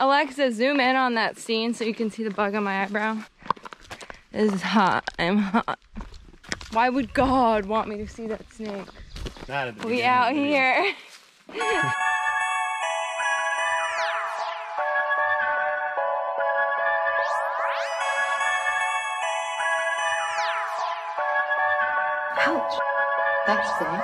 Alexa, zoom in on that scene so you can see the bug on my eyebrow. This is hot. I'm hot. Why would God want me to see that snake? Not at the We out here. Ouch. That's silly.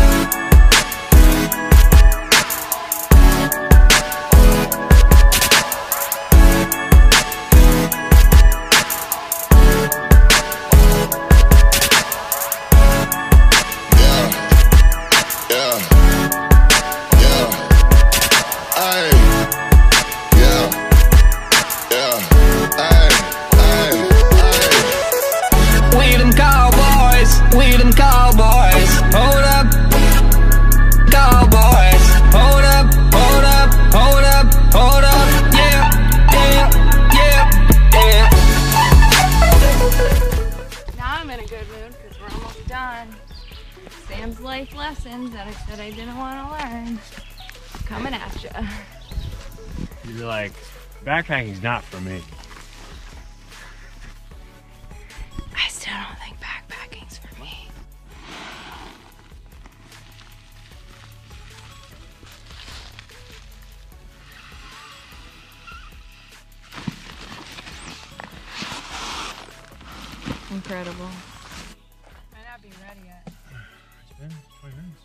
Sam's life lessons that I said I didn't want to learn. Coming at ya. You're like, backpacking's not for me. I still don't think backpacking's for me. Incredible. Might not be ready yet. It's been 20 minutes.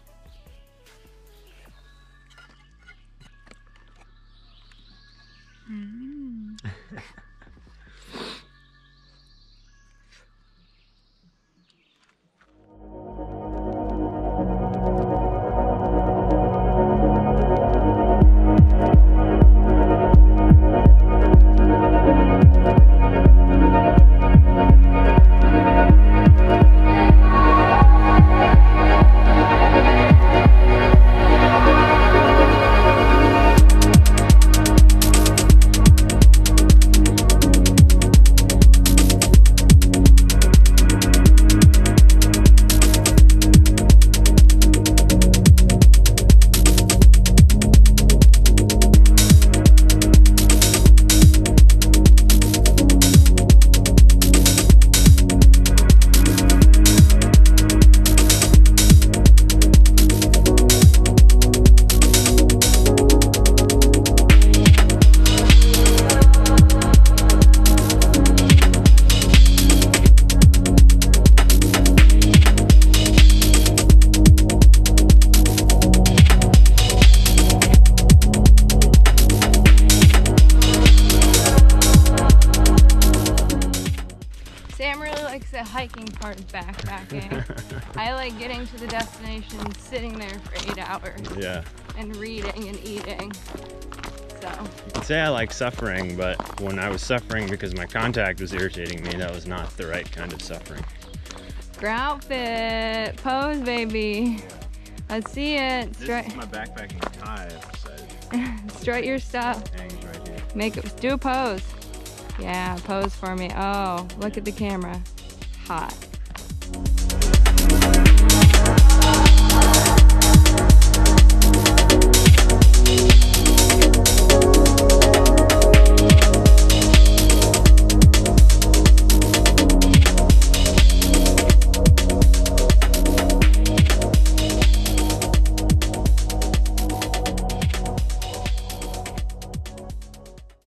Sam really likes the hiking part of backpacking. I like getting to the destination, sitting there for 8 hours. Yeah. And reading and eating. So. You could say I like suffering, but when I was suffering because my contact was irritating me, that was not the right kind of suffering. For outfit, pose, baby. Let's see it. This is my backpacking tie. Strut your stuff. Hangs right here. Make it. Do a pose. Yeah, pose for me. Oh, look at the camera. Hot.